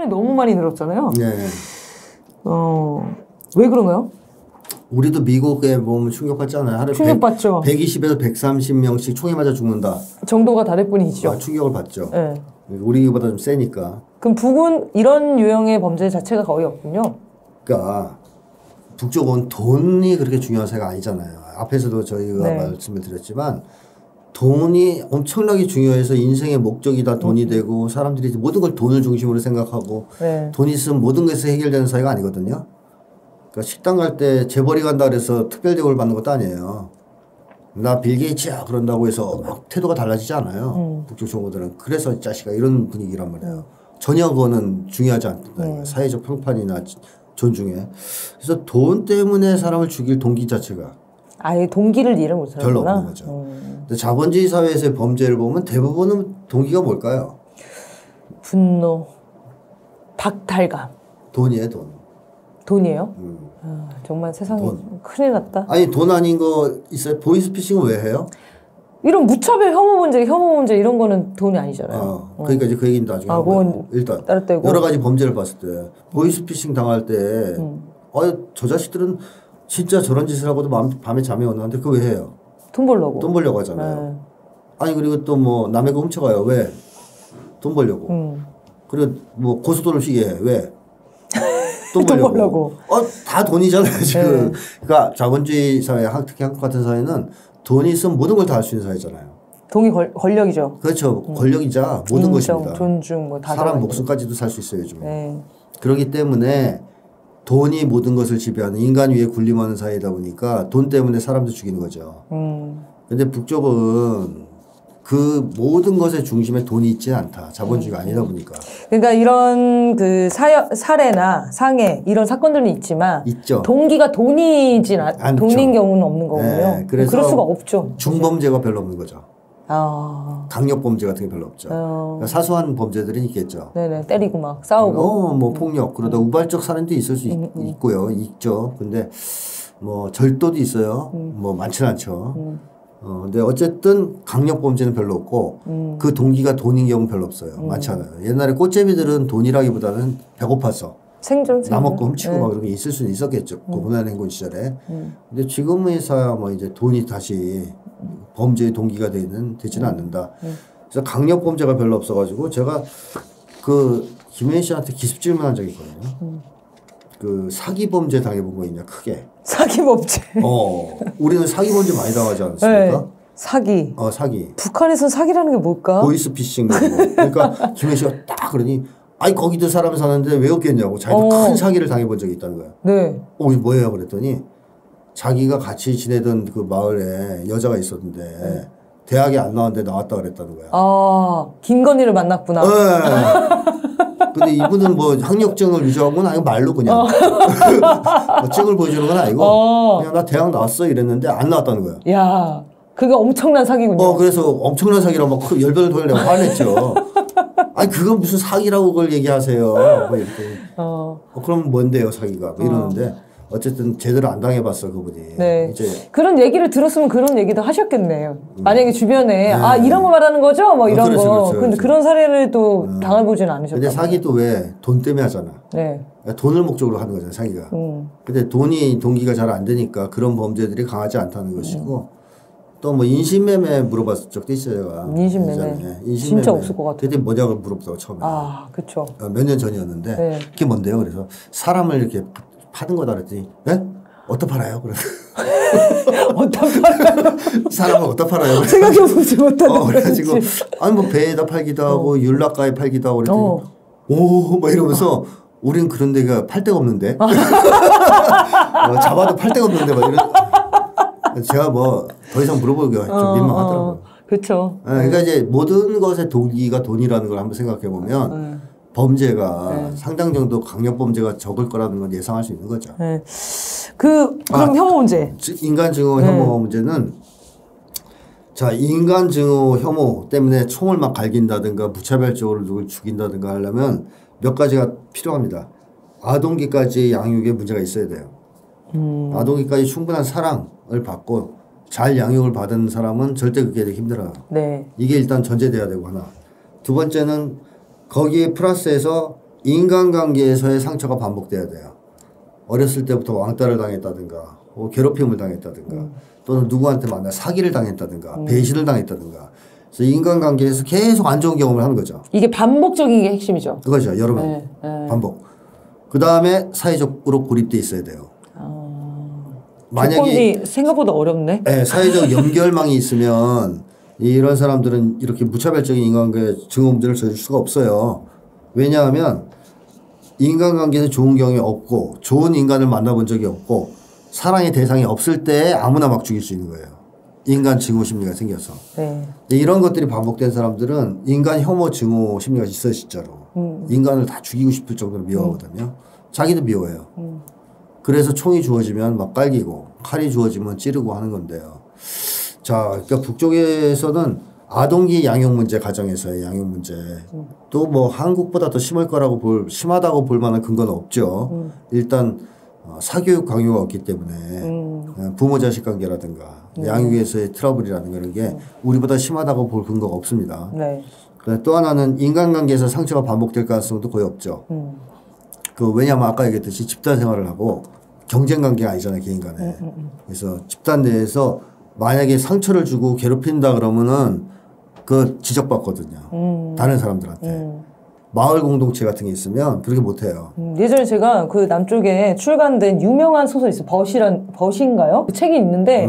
사건이 너무 많이 늘었잖아요. 네. 왜 그런가요? 우리도 미국에 보면 충격받잖아요. 하루에 충격받죠. 120에서 130명씩 총에 맞아 죽는다. 정도가 다를 뿐이죠. 충격을 받죠. 네. 우리보다 좀 세니까. 그럼 북은 이런 유형의 범죄 자체가 거의 없군요. 그러니까 북쪽은 돈이 그렇게 중요한 사회가 아니잖아요. 앞에서도 저희가 네. 말씀을 드렸지만 돈이 엄청나게 중요해서 인생의 목적이 다 돈이 되고 사람들이 모든 걸 돈을 중심으로 생각하고 네. 돈 있으면 모든 것이 해결되는 사회가 아니거든요. 그러니까 식당 갈 때 재벌이 간다 그래서 특별 대우를 받는 것도 아니에요. 나 빌 게이츠야 그런다고 해서 막 태도가 달라지지 않아요. 북쪽 정부들은. 그래서 이 자식아 이런 분위기란 말이에요. 전혀 그거는 중요하지 않다. 사회적 평판이나 존중에. 그래서 돈 때문에 사람을 죽일 동기 자체가 아예 동기를 이해를 못하는구나. 별로 없는 거죠. 근데 자본주의 사회에서의 범죄를 보면 대부분은 동기가 뭘까요? 분노, 박탈감. 돈이에요, 돈. 돈이에요? 정말 세상이 큰일 났다. 아니 돈 아닌 거 있어요? 보이스피싱은 왜 해요? 이런 무차별 혐오 문제 이런 거는 돈이 아니잖아요. 그러니까 이제 그 얘기는 나중에 하고요. 일단 따로 여러 가지 범죄를 봤을 때 보이스피싱 당할 때 저 자식들은 진짜 저런 짓을 하고도 밤에 잠이 오는데 그거 왜 해요? 돈 벌려고. 돈 벌려고 하잖아요. 아니 그리고 또 뭐 남의 거 훔쳐가요. 왜? 돈 벌려고. 그리고 뭐 고속도로 시계 해. 왜? 돈 벌려고. 다 돈이잖아요 지금. 네. 그러니까 자본주의 사회, 특히 한국 같은 사회는 돈이 있으면 모든 걸 다 할 수 있는 사회잖아요. 돈이 권력이죠. 그렇죠. 권력이자 모든 것입니다. 존중, 뭐 다 사람 목숨까지도 살 수 있어요 요즘. 네. 그렇기 때문에 돈이 모든 것을 지배하는 인간 위에 군림하는 사회이다 보니까 돈 때문에 사람도 죽이는 거죠. 근데 북쪽은 그 모든 것의 중심에 돈이 있지 않다. 자본주의가 아니다 보니까. 그러니까 이런 그 살해나 상해 이런 사건들은 있지만 있죠. 동기가 돈이진 돈인 경우는 없는 거군요. 네, 그래서 그럴 수가 없죠. 중범죄가 별로 없는 거죠. 아. 강력범죄 같은 게 별로 없죠. 그러니까 사소한 범죄들은 있겠죠. 네네, 때리고 막 싸우고. 뭐 폭력 그러다 우발적 살인도 있을 수 있고요. 있죠. 근데 뭐 절도도 있어요. 뭐 많지는 않죠. 근데 어쨌든 강력범죄는 별로 없고 그 동기가 돈인 경우는 별로 없어요. 많지 않아요. 옛날에 꽃제비들은 돈이라기보다는 배고파서 생존. 남았고 훔치고 막 그런 게 있을 수는 있었겠죠. 고문한 행군 시절에. 근데 지금에서야 뭐 이제 돈이 다시 범죄의 동기가 되지는 않는다. 그래서 강력범죄가 별로 없어가지고 제가 그 김혜인 씨한테 기습 질문한 적이 있거든요. 그 사기범죄 당해본 거 있냐 크게. 사기범죄. 우리는 사기범죄 많이 당하지 않습니까? 네. 사기. 사기. 북한에서는 사기라는 게 뭘까? 보이스피싱 그러니까 김혜인 씨가 딱 그러니 아니 거기도 사람 사는데 왜 없겠냐고 자기도 큰 사기를 당해본 적이 있다는 거야. 네. 이게 뭐예요? 그랬더니 자기가 같이 지내던 그 마을에 여자가 있었는데 대학에 안 나왔는데 나왔다 그랬다는 거야. 아, 김건희를 만났구나. 네. 근데 이분은 뭐 학력증을 위조한 건 아니고 말로 그냥 뭐 증을 보여주는 건 아니고 그냥 나 대학 나왔어 이랬는데 안 나왔다는 거야. 야, 그게 엄청난 사기군요. 그래서 엄청난 사기라고 막 열변을 토해내고 화냈죠. 아니 그건 무슨 사기라고 그걸 얘기하세요. 뭐 이렇게. 그럼 뭔데요 사기가? 뭐 이러는데 어쨌든 제대로 안 당해봤어 그분이. 네. 이제 그런 얘기를 들었으면 그런 얘기도 하셨겠네요. 만약에 주변에 이런 거 말하는 거죠? 뭐 이런 그렇죠, 거. 그렇죠, 근데 그렇죠. 그런 사례를 또 당해보지는 않으셨다고. 근데 사기도 왜 돈 때문에 하잖아. 네. 돈을 목적으로 하는 거잖아 사기가. 근데 돈이 동기가 잘 안 되니까 그런 범죄들이 강하지 않다는 것이고 또 뭐 인신매매 물어봤을 적도 있어요. 제가. 인신매매. 진짜 없을 것 같아요. 그때 뭐냐고 물어보다가 처음에. 그쵸. 몇 년 전이었는데 네. 그게 뭔데요? 그래서 사람을 이렇게 파는 거다 그랬더니 예? 어디다 팔아요? 그래서 어디다 팔아요? 사람을 어디다 팔아요? 생각해보지 못하는 그래가지고 아니 뭐 배에다 팔기도 하고 율락가에 팔기도 하고 그랬더니 오 막 이러면서 우린 그런 데가 팔 데가 없는데 잡아도 팔 데가 없는데 막 이런 제가 뭐 더 이상 물어보기가 좀 민망하더라고요. 그렇죠. 그러니까 이제 모든 것의 동기가 돈이라는 걸 한번 생각해 보면 범죄가 상당 정도 강력 범죄가 적을 거라는 건 예상할 수 있는 거죠. 네. 그럼 혐오 문제. 인간 증오 혐오 문제는 자 인간 증오 혐오 때문에 총을 막 갈긴다든가 무차별적으로 누굴 죽인다든가 하려면 몇 가지가 필요합니다. 아동기까지 양육에 문제가 있어야 돼요. 아동기까지 충분한 사랑을 받고 잘 양육을 받은 사람은 절대 그게 되게 힘들어요. 네. 이게 일단 전제돼야 되고 하나. 두 번째는 거기에 플러스해서 인간관계에서의 상처가 반복돼야 돼요. 어렸을 때부터 왕따를 당했다든가 괴롭힘을 당했다든가 또는 누구한테 만나 사기를 당했다든가 배신을 당했다든가 그래서 인간관계에서 계속 안 좋은 경험을 하는 거죠. 이게 반복적인 게 핵심이죠. 그거죠. 여러 번 반복. 그 다음에 사회적으로 고립돼 있어야 돼요. 만약에 생각보다 어렵네. 네, 사회적 연결망이 있으면 이런 사람들은 이렇게 무차별적인 인간관계 증오범죄를 저질 수가 없어요. 왜냐하면 인간관계에서 좋은 경험이 없고 좋은 인간을 만나본 적이 없고 사랑의 대상이 없을 때 아무나 막 죽일 수 있는 거예요. 인간 증오 심리가 생겨서. 네. 이런 것들이 반복된 사람들은 인간 혐오 증오 심리가 있어요. 진짜로. 인간을 다 죽이고 싶을 정도로 미워하거든요. 자기도 미워해요. 그래서 총이 주어지면 막 깔기고 칼이 주어지면 찌르고 하는 건데요. 자, 그러니까 북쪽에서는 아동기 양육 문제, 가정에서의 양육 문제 또 뭐 한국보다 더 심하다고 볼 만한 근거는 없죠. 일단 사교육 강요가 없기 때문에 부모 자식 관계라든가 양육에서의 트러블이라든가 이런 게 우리보다 심하다고 볼 근거가 없습니다. 네. 또 하나는 인간관계에서 상처가 반복될 가능성도 거의 없죠. 왜냐하면 아까 얘기했듯이 집단 생활을 하고 경쟁 관계가 아니잖아요, 개인 간에. 그래서 집단 내에서 만약에 상처를 주고 괴롭힌다 그러면은 그 지적받거든요. 다른 사람들한테. 마을 공동체 같은 게 있으면 그렇게 못해요. 예전에 제가 그 남쪽에 출간된 유명한 소설이 있어요. 벗인가요? 그 책이 있는데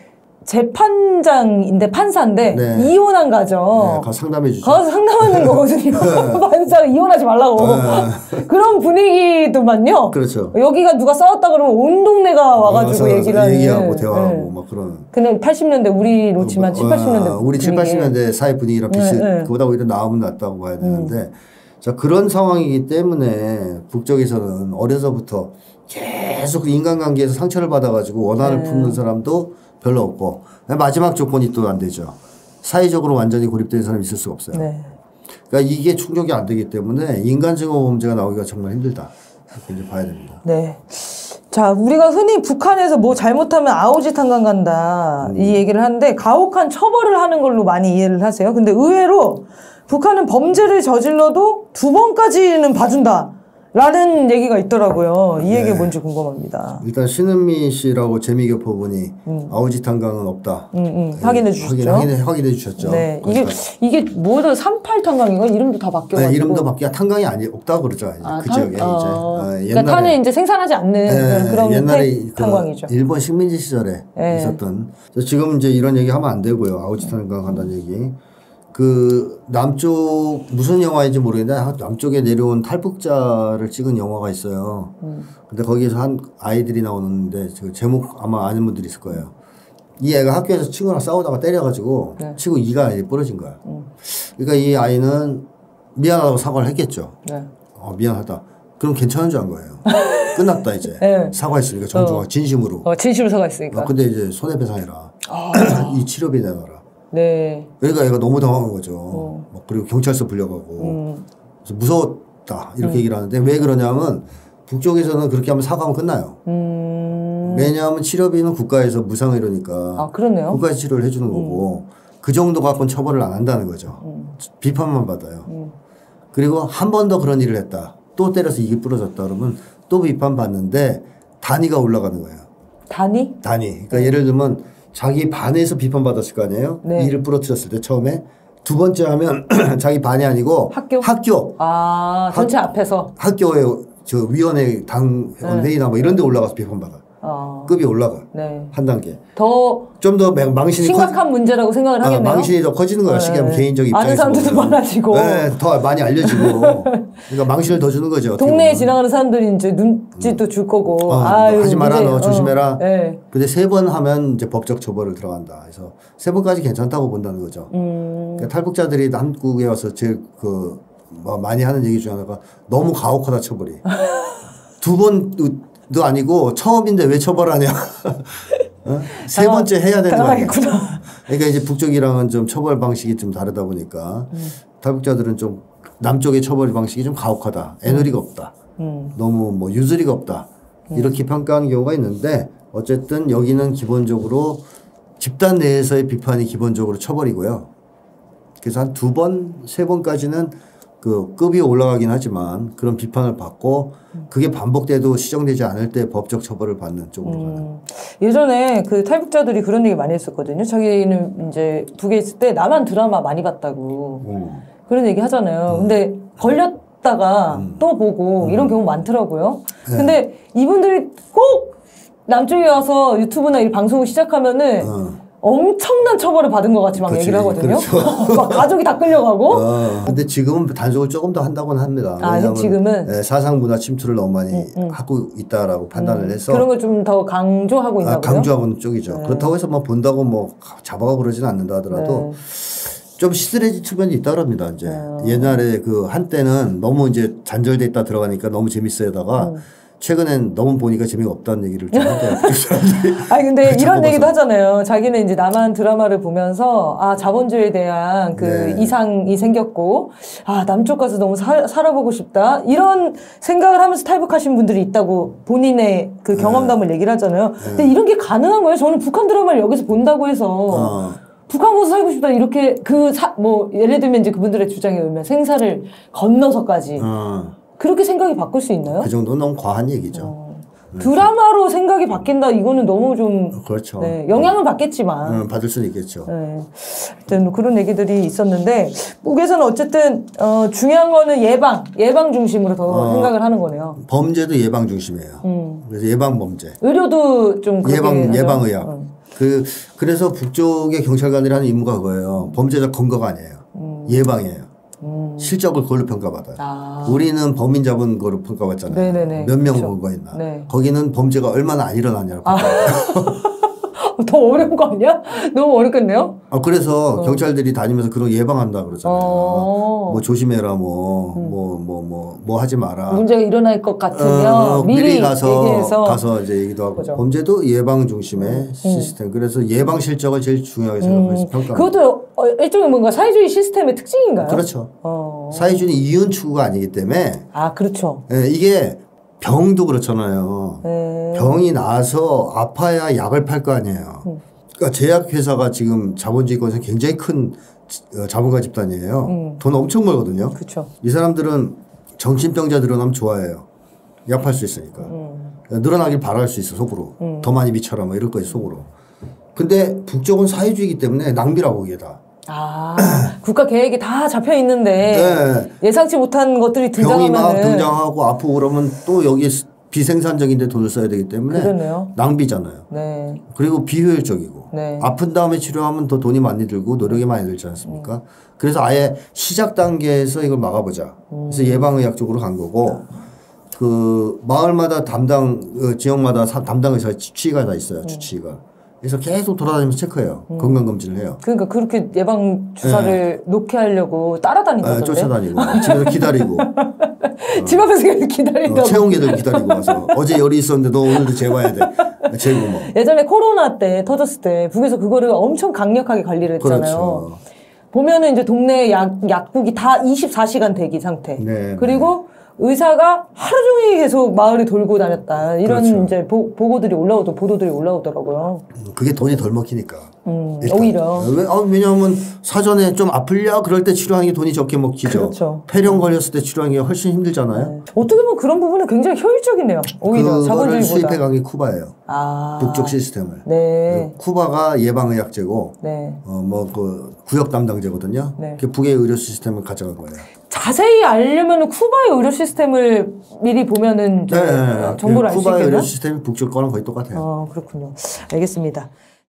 재판장인데 판사인데 네. 이혼한 가정. 네, 가서 상담해 주죠. 가서 상담하는 거거든요. 판사가 이혼하지 말라고. 그런 분위기도만요. 그렇죠. 여기가 누가 싸웠다 그러면 온 동네가 와가지고 얘기를 하는. 얘기하고 대화하고 막 그런. 근데 80년대 우리 놓지만 7, 80년대 우리 7, 80년대 사회 분위기랑 그보다 오히려 나으면 낫다고 봐야 되는데 자 그런 상황이기 때문에 북쪽에서는 어려서부터 계속 인간관계에서 상처를 받아가지고 원한을 품는 사람도 별로 없고 마지막 조건이 또 안 되죠. 사회적으로 완전히 고립된 사람이 있을 수가 없어요. 네. 그러니까 이게 충족이 안 되기 때문에 인간증오 범죄가 나오기가 정말 힘들다. 이렇게 이제 봐야 됩니다. 네. 자, 우리가 흔히 북한에서 뭐 잘못하면 아오지 탄광 간다 이 얘기를 하는데 가혹한 처벌을 하는 걸로 많이 이해를 하세요. 근데 의외로 북한은 범죄를 저질러도 2번까지는 봐준다. 라는 얘기가 있더라고요. 이 얘기가 뭔지 궁금합니다. 일단 신은미 씨라고 재미교포 분이 아오지 탄광은 없다. 확인해 주셨죠. 확인해 주셨죠. 네. 그러니까. 이게 뭐다 38 탄광인가? 이름도 다 바뀌어가지고. 네, 이름도 바뀌어 탄광이 없다고 그러죠. 이제 그 지역에 이제. 그러니까 탄을 이제 생산하지 않는 그런 옛날에 탄광이죠. 일본 식민지 시절에 있었던. 지금 이제 이런 얘기 하면 안 되고요. 아오지 탄광 한다는 얘기. 그 남쪽 무슨 영화인지 모르겠는데 남쪽에 내려온 탈북자를 찍은 영화가 있어요. 근데 거기에서 한 아이들이 나오는데 그 제목 아마 아는 분들이 있을 거예요. 이 애가 학교에서 친구랑 싸우다가 때려가지고 친구 이가 부러진 거야. 그러니까 이 아이는 미안하다고 사과를 했겠죠. 네. 미안하다. 그럼 괜찮은 줄 안 거예요. 끝났다 이제. 네. 사과했으니까 정중하게 진심으로. 진심으로 사과했으니까. 근데 이제 손해배상해라. 이 치료비 내놔라. 네. 그러니까 얘가 너무 당황한 거죠. 그리고 경찰서 불려가고 그래서 무서웠다 이렇게 얘기를 하는데 왜 그러냐면 북쪽에서는 그렇게 하면 사과하면 끝나요. 왜냐하면 치료비는 국가에서 무상의료니까 그러네요. 국가에서 치료를 해주는 거고 그 정도 갖고는 처벌을 안 한다는 거죠. 비판만 받아요. 그리고 한 번 더 그런 일을 했다. 또 때려서 이게 부러졌다 그러면 또 비판받는데 단위가 올라가는 거예요. 단위? 그러니까 예를 들면 자기 반에서 비판받았을 거 아니에요? 네. 이를 부러뜨렸을 때 처음에 두 번째 하면 자기 반이 아니고 학교. 전체 앞에서. 학교에 저 위원회 당 회의나 뭐 이런 데 올라가서 비판받아. 급이 올라가. 네. 한 단계. 좀 더 망신이 심각한 문제라고 생각을 하겠네요. 망신이 더 커지는 거야. 시기하면 개인적 입장에서. 아는 사람들도 많아지고. 네, 더 많이 알려지고. 그러니까 망신을 더 주는 거죠. 동네에 지나가는 사람들이 이제 눈짓도 줄 거고. 하지 마라, 너 조심해라. 네. 근데 3번 하면 이제 법적 처벌을 들어간다. 그래서 3번까지 괜찮다고 본다는 거죠. 그러니까 탈북자들이 한국에 와서 제일 뭐 많이 하는 얘기 중에 하나가 너무 가혹하다 처벌이. 2번도 아니고 처음인데 왜 처벌하냐. 3번째 해야 되는 거야. 그러니까 이제 북쪽이랑은 좀 처벌 방식이 좀 다르다 보니까 탈북자들은 좀 남쪽의 처벌 방식이 좀 가혹하다. 애누리가 없다. 너무 뭐 유두리가 없다. 이렇게 평가하는 경우가 있는데 어쨌든 여기는 기본적으로 집단 내에서의 비판이 기본적으로 처벌이고요. 그래서 한 2번, 3번까지는 그 급이 올라가긴 하지만 그런 비판을 받고 그게 반복돼도 시정되지 않을 때 법적 처벌을 받는 쪽으로 가는. 예전에 그 탈북자들이 그런 얘기 많이 했었거든요. 자기는 이제 북에 있을 때 나만 드라마 많이 봤다고 그런 얘기 하잖아요. 근데 걸렸다가 또 보고 이런 경우 많더라고요. 네. 근데 이분들이 꼭 남쪽에 와서 유튜브나 이 방송을 시작하면은 엄청난 처벌을 받은 것 같이 막 그치, 얘기를 하거든요. 그렇죠. 막 가족이 다 끌려가고. 근데 지금은 단속을 조금 더 한다고는 합니다. 아, 왜냐하면 지금은? 사상 문화 침투를 너무 많이 하고 있다라고 판단을 해서 그런 걸 좀 더 강조하고 있나 보요. 강조하는 쪽이죠. 그렇다고 해서 뭐 본다고 뭐 잡아가고 그러지는 않는다 하더라도 좀 시들해진 측면이 있다 그럽니다. 이제 옛날에 그 한때는 너무 이제 잔절돼 있다 들어가니까 너무 재밌어야다가 최근엔 너무 보니까 재미가 없다는 얘기를 좀 하더라고요. 아니 근데 이런 얘기도 하잖아요. 자기는 이제 남한 드라마를 보면서 아 자본주의에 대한 그 이상이 생겼고 아 남쪽 가서 너무 살아보고 싶다 이런 생각을 하면서 탈북하신 분들이 있다고 본인의 그 경험담을 얘기를 하잖아요. 근데 이런 게 가능한 거예요. 저는 북한 드라마를 여기서 본다고 해서 북한 가서 살고 싶다 이렇게 뭐 예를 들면 이제 그분들의 주장에 의하면 생사를 건너서까지 그렇게 생각이 바꿀 수 있나요? 그 정도는 너무 과한 얘기죠. 드라마로 생각이 바뀐다 이거는 너무 좀 그렇죠. 네, 영향을 받겠지만 받을 수는 있겠죠. 네. 하여튼 그런 얘기들이 있었는데 북에서는 어쨌든 중요한 거는 예방 중심으로 더 생각을 하는 거네요. 범죄도 예방 중심이에요. 그래서 예방 범죄. 의료도 좀 그렇게 예방의학. 그래서 북쪽의 경찰관들이 하는 임무가 그거예요. 범죄자 검거가 아니에요. 예방이에요. 실적을 그걸로 평가받아요. 우리는 범인 잡은 거로 평가받잖아요. 네네네. 몇 명 그렇죠. 검거했나. 네. 거기는 범죄가 얼마나 안 일어나냐고 평가해요. 더 어려운 거 아니야? 너무 어렵겠네요? 그래서 경찰들이 다니면서 그런 예방한다 그러잖아요. 뭐 조심해라, 뭐 하지 마라. 문제가 일어날 것 같으면 미리 가서 이제 얘기도 하고. 그죠. 범죄도 예방 중심의 시스템. 그래서 예방 실적을 제일 중요하게 생각해서 평가합니다. 그것도 일종의 뭔가 사회주의 시스템의 특징인가요? 그렇죠. 사회주의는 이윤 추구가 아니기 때문에. 아, 그렇죠. 이게 병도 그렇잖아요. 병이 나서 아파야 약을 팔 거 아니에요. 그러니까 제약회사가 지금 자본주의권에서 굉장히 큰 자본가 집단이에요. 돈 엄청 벌거든요. 그렇죠. 이 사람들은 정신병자 늘어나면 좋아해요. 약 팔 수 있으니까. 늘어나길 바랄 수 있어, 속으로. 더 많이 미쳐라, 뭐 이럴 거예요, 속으로. 근데 북쪽은 사회주의이기 때문에 낭비라고, 이게 다. 아, 국가 계획이 다 잡혀 있는데 예상치 못한 것들이 등장하면 병이 막 등장하고 아프고 그러면 또 여기 비생산적인데 돈을 써야 되기 때문에 그러네요. 낭비잖아요. 네. 그리고 비효율적이고 네. 아픈 다음에 치료하면 더 돈이 많이 들고 노력이 많이 들지 않습니까? 그래서 아예 시작 단계에서 이걸 막아보자. 그래서 예방의학 쪽으로 간 거고 그 마을마다 지역마다 담당 의사 주치의가 다 있어요. 주치의가. 그래서 계속 돌아다니면서 체크해요. 건강검진을 해요. 그러니까 그렇게 예방 주사를 놓게 하려고 따라다닌다던데. 쫓아다니고 집에서 기다리고 집 앞에서 계속 기다린다고. 체온계들 기다리고 와서 어제 열이 있었는데 너 오늘도 재봐야 돼. 재고 뭐. 예전에 코로나 때 터졌을 때 북에서 그거를 엄청 강력하게 관리를 했잖아요. 그렇죠. 보면은 이제 동네 약국이 다 24시간 대기 상태. 네, 그리고 의사가 하루 종일 계속 마을을 돌고 다녔다. 이런 그렇죠. 이제 보도들이 올라오더라고요. 그게 돈이 덜 먹히니까. 오히려. 왜냐하면 사전에 좀 아플려? 그럴 때 치료하는 게 돈이 적게 먹히죠. 그렇죠. 폐렴 걸렸을 때 치료하는 게 훨씬 힘들잖아요. 네. 어떻게 보면 그런 부분은 굉장히 효율적이네요. 오히려 그거를 자본주의보다. 수입해 간 게 쿠바예요. 아. 북쪽 시스템을. 네. 쿠바가 예방의학제고, 네. 구역 담당제거든요. 네. 북의 의료 시스템을 가져간 거예요. 자세히 알려면 쿠바의 의료 시스템을 미리 보면은 정보를 알 수 쿠바의 있겠나? 의료 시스템이 북쪽 거랑 거의 똑같아요. 그렇군요. 알겠습니다.